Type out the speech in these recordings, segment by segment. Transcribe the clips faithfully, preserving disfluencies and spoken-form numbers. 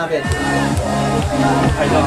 边。拍照。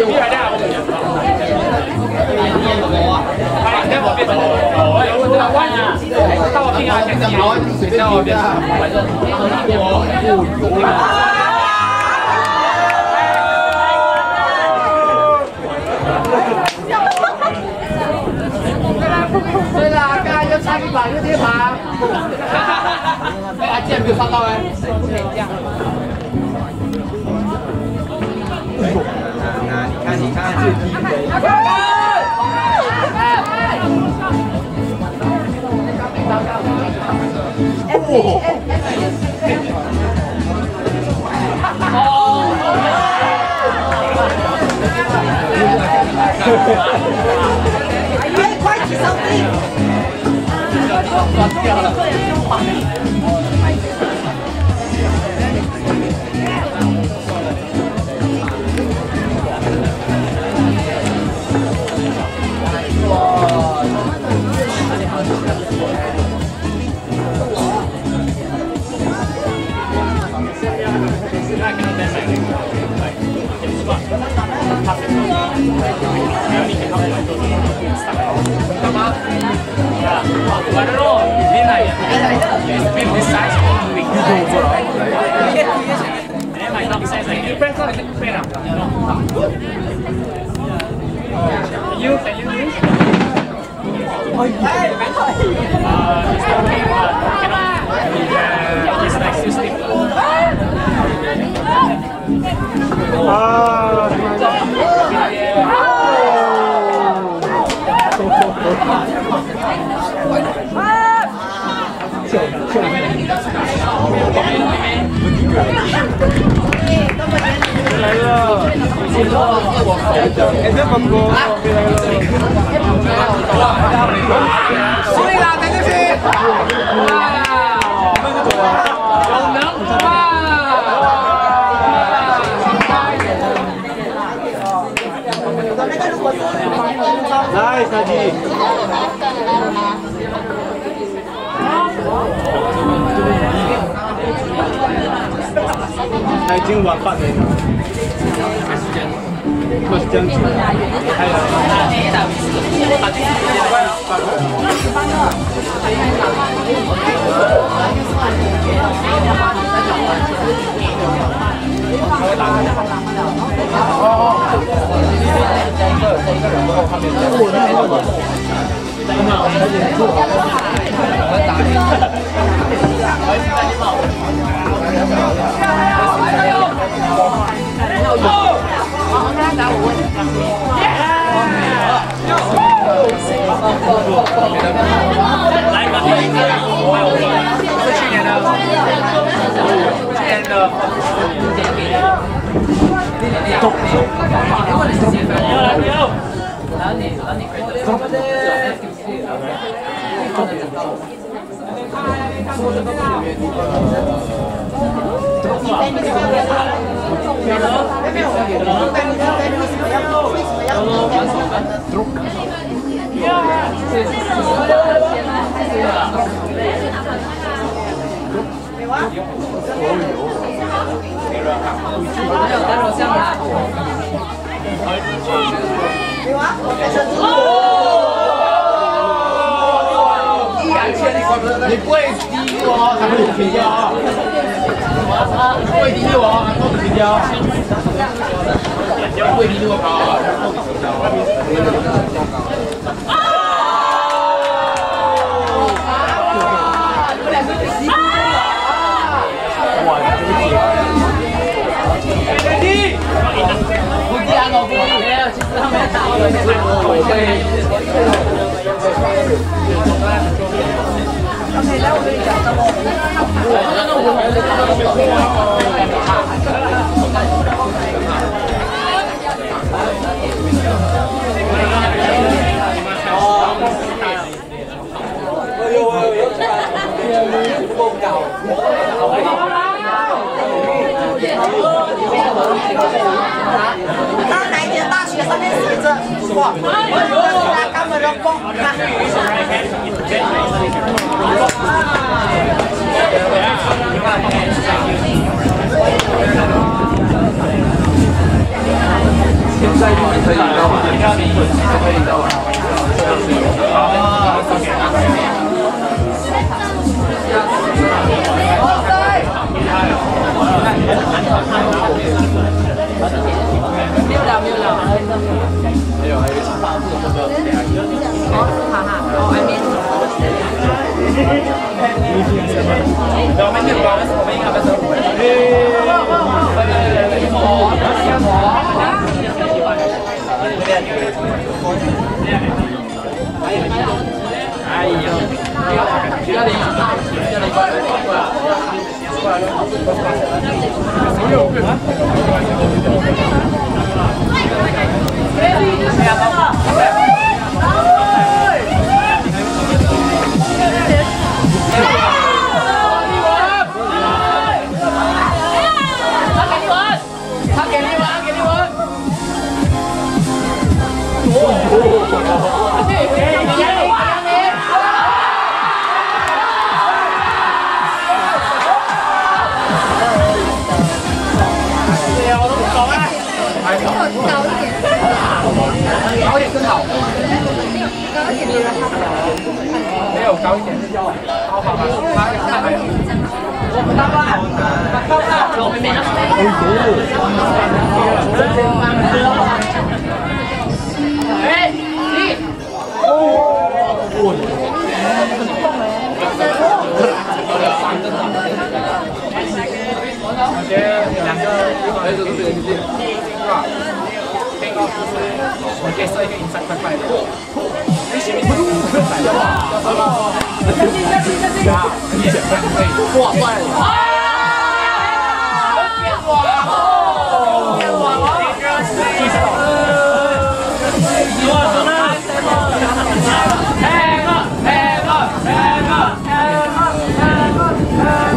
厉害的，我们。哎，那我变成我，我这个弯呀，到我拼啊，现在我随便我变成，反正我。 对啦，刚才就差一把就贴爬。哎，竟然没有上到哎！不可以这样。那你看，你看最低的。哦。快起上地！断掉了。完了喽，你来呀！你你晒什么东西？你做过了。你买到晒晒，你变成变了。You can you use? 哎，啊 ，it's okay, but cannot. It's like too stiff. 啊。来了，哎，这风哥，别来了，所以啦，等进去，哇，有能吧？来，小鸡。 他已经晚饭了，没时间，没时间去。还有，来个第一个，是去年的，去年的。走。来来来。你不会低我，还会停掉啊！你不会低我，还会停掉。不会低我高啊！啊！你们两个急啊！哇，这个急！低！不低啊，老公！没有，其实他们打我们OK， 来，我跟你讲，那么，那那我们到哪一间大学上面写着什么？那他们的风。 现在。 没有了，没有了。 还有还有一场。 哦，哈哈，哦，还没。 我们这个我们我们应该不是。哎呦，不要脸，不要脸。高一点更好。高一点没有高一点。好好好，他他还有。我们大班，大班，我们没了。哎，你。哦。我觉得两个孩子都是很近，是吧？我可以设一个银三块块的。你前面不是可以的吧？啊，很简单，可以。哇，帅了！啊！变网哦！变网哦！哇，什么？哎个，哎个，哎个，哎个，哎个，哎个，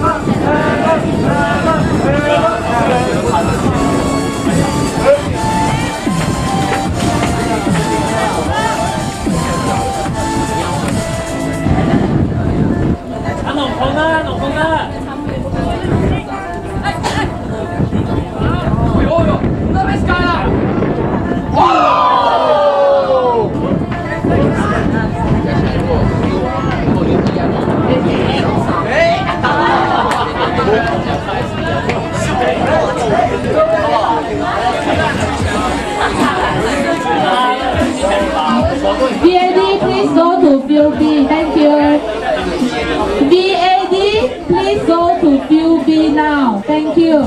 哎个。弄空啊，弄空啊！哎哎！哎呦呦，那边是干了！哇！哎！ V A D, please go to field B. Thank you. V A D, please go to field B now. Thank you.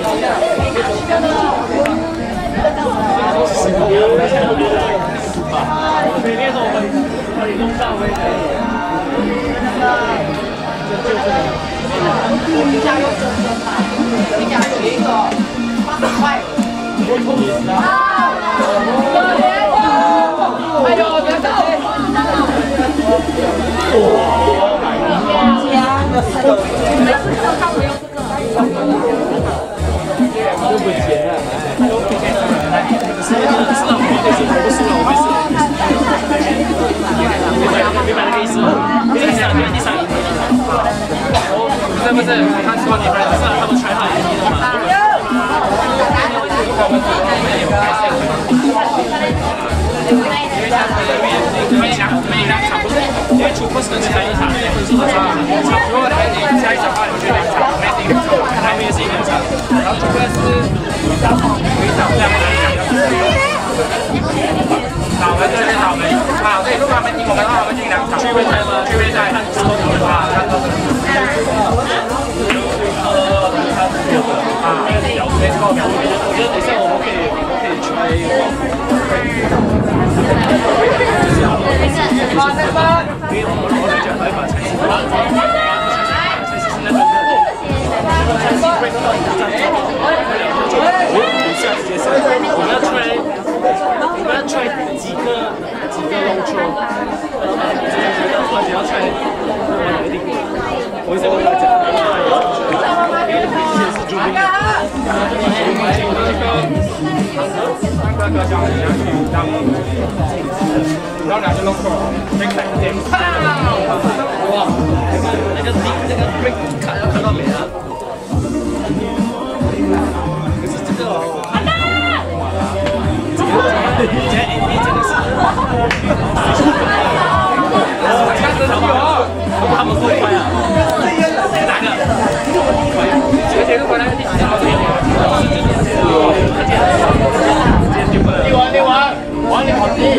不是，他说你们是他们传好一的嘛？我们有开线，因为他们每两每两场不是，因为出不是只开一场，分数的话，差不多的你下一场的话，你就两场，那第一场，那边是一两场，然后这个是回场这样子两个。倒霉就是倒霉啊！所以如果他们赢我们的话，我们进两场区位赛吗？区位赛看之后怎么啊？看到什么？啊，没错，我觉得等一下我们可以可以 try。啊，再翻！因为我们我觉得合法才是合法，才是现在真的。下次决赛，我们要 try， 我们要 try 几个几个 long throw， 而且要 try， 我一定，我一直跟他讲，先是注意，这个那个叫人家去当，然后两个 long throw， break 两个点，哇，那个顶那个 break 看要看到没啊？可是这个。现在 N B 真的是他们多快啊！哪个？而且如果那个第几号这边，你玩你玩，玩你跑题。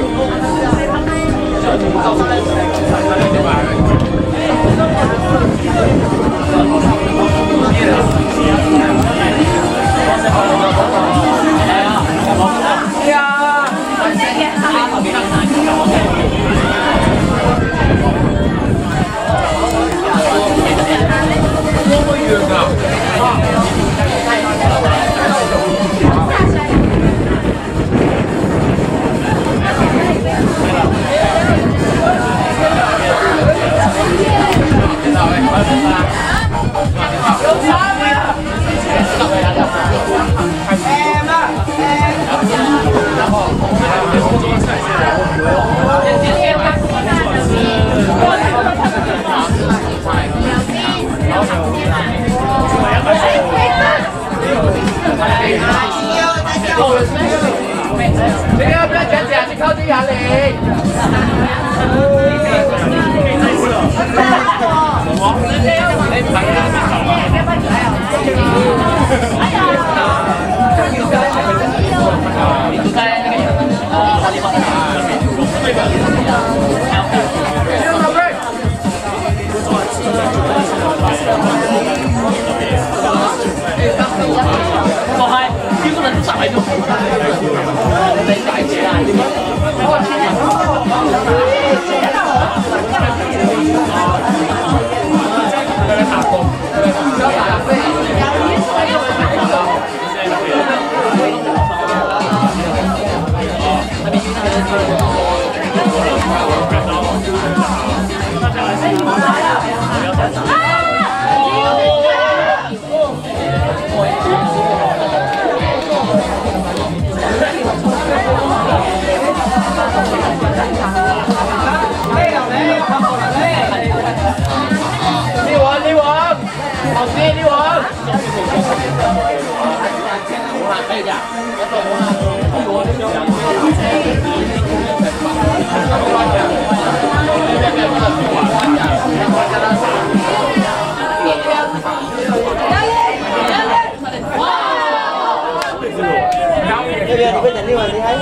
这个不要卷起来，去靠近杨玲。放开，一个人打就好。你大姐啊！打工，打工。你玩，你玩，好些，你玩。可以的，这边你们等你玩厉害。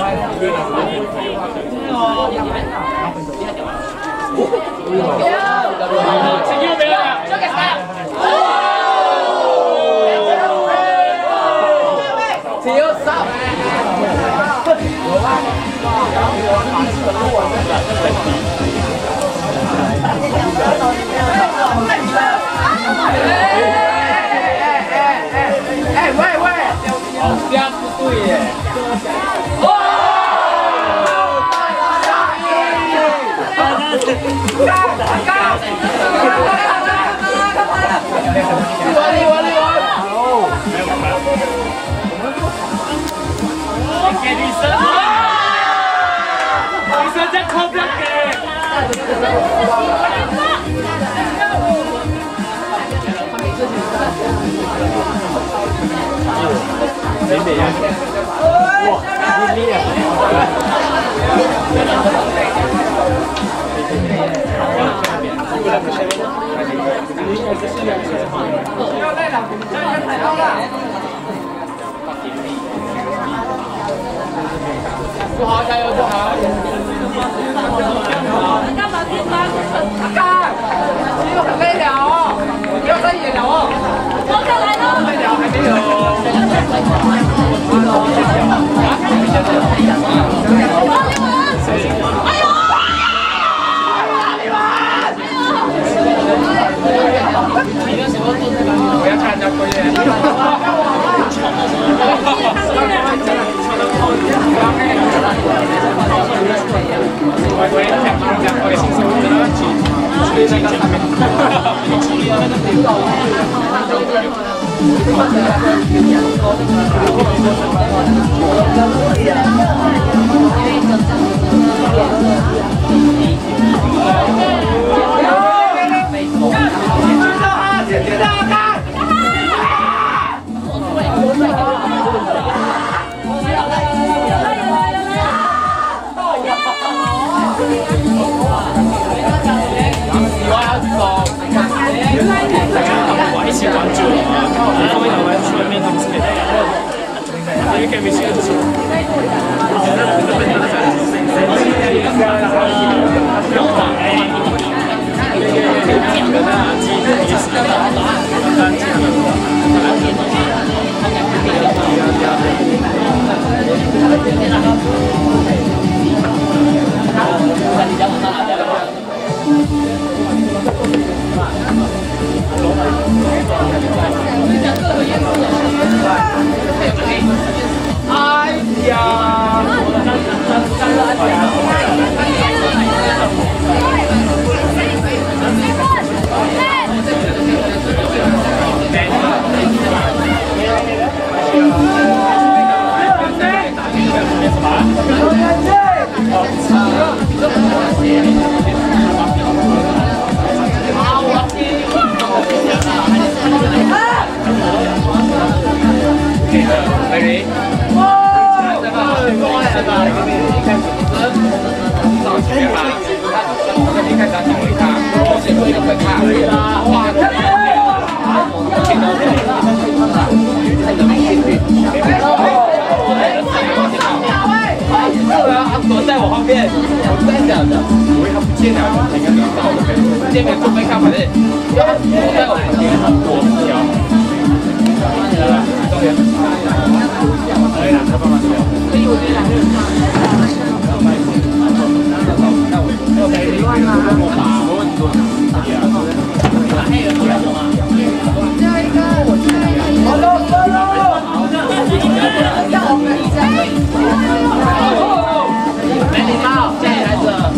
哎喂喂，好像不对耶！哇！你玩你玩你玩！给女生啊！女生在靠边给。美美呀！哇，厉害！要累了，这也太高了。不好，加油不好。人家把地方阿干，你又很累了哦，不要再演了哦。我再来了。累了还没有。哎呦！我要看人家作业。 也可以没写字。哎呀！Ready? 你看咱讲一下，我先做一个分卡。哇！他躲在我后面，我真的的，因为他不见了，应该没到的，见面准备看，反正要他躲在我旁边，躲很久。可以了，再慢慢聊。可以，我觉得两个人看。那我我没另外啦，我打，我问你多少？打黑人出来了吗？最后一个，我最后一个。好了好了。让我们一下。没礼貌，这里来者。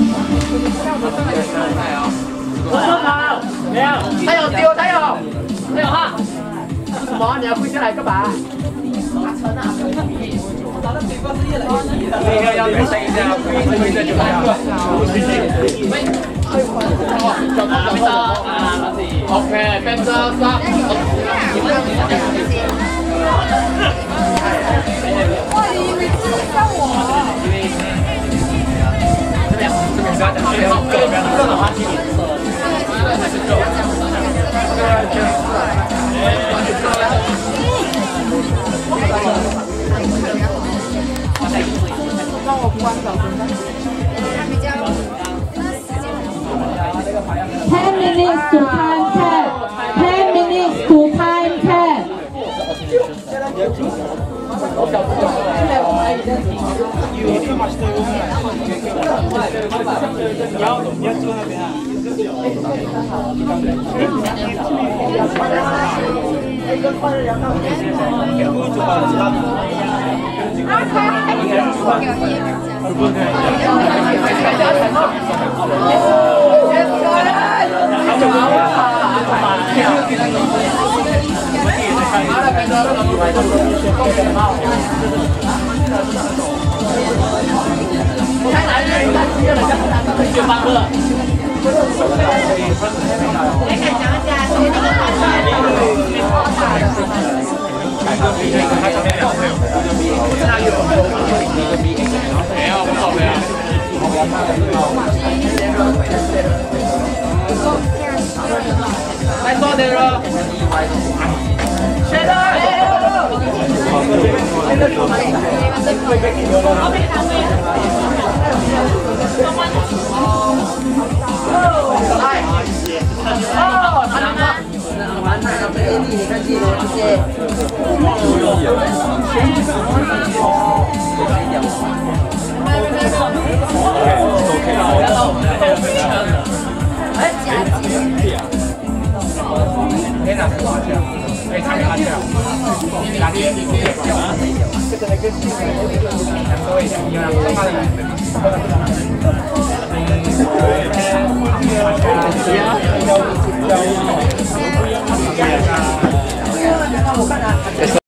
我说跑，没有。他有丢，他有，他有哈。什么？你要跪下来干嘛？打成啊！我打的水光是越来越低了。那个要女生一下，跪跪在就这样。喂，脚脚脚啊 ！OK， Panther stop。哇，你以为自己像我？这边这边刚讲，这边这边这种话题颜色。让我关小灯。 Ten minutes to time cap. Ten minutes to time cap. 你要你要坐那边啊。 太难了，太激烈了，学班了。来看讲一下，谁那个好帅的？ 没有，不好没有。来多点了。谁的？哦，他两个。完蛋了，没力，你看记录这些。哎，加急。哎，哪个？哎，他没拿掉。哪边？这个那个，两个位，你要干嘛的？我看啊。